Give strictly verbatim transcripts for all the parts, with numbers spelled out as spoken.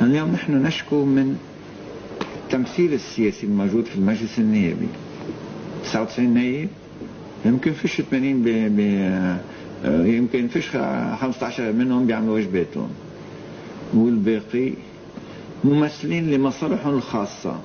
اليوم نحن نشكو من التمثيل السياسي الموجود في المجلس النيابي. تسعة وتسعين نايب، يمكن فيش ثمانين ب... ب... يمكن فيش خمسة عشر منهم بيعملوا واجباتهم، والباقي ممثلين لمصالحهم الخاصة.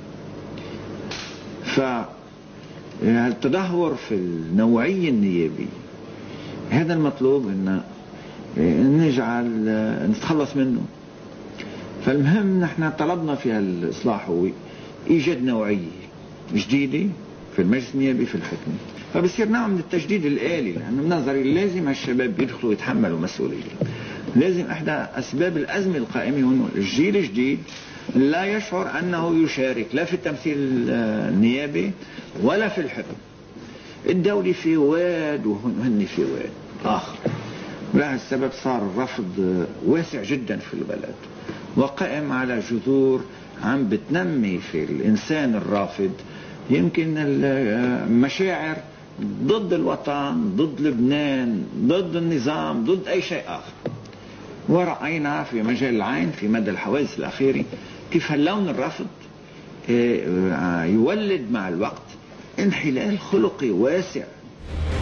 فالتدهور في النوعية النيابي هذا المطلوب ان نجعل نتخلص منه. فالمهم نحن طلبنا في هالإصلاح هو إيجاد نوعية جديدة في المجلس النيابي في الحكم. فبصير نوع من التجديد الآلي، لأنه بنظري لازم هالشباب يدخلوا يتحملوا مسؤولية. لازم إحدى أسباب الأزمة القائمة هون الجيل الجديد لا يشعر أنه يشارك لا في التمثيل النيابي ولا في الحكم. الدولة في واد وهن في واد آخر. ولهذا السبب صار الرفض واسع جدا في البلد، وقائم على جذور عم بتنمي في الإنسان الرافض يمكن المشاعر ضد الوطن، ضد لبنان، ضد النظام، ضد أي شيء آخر. ورأينا في مجال العين في مدى الحوادث الأخيرة كيف هاللون الرفض يولد مع الوقت انحلال خلقي واسع.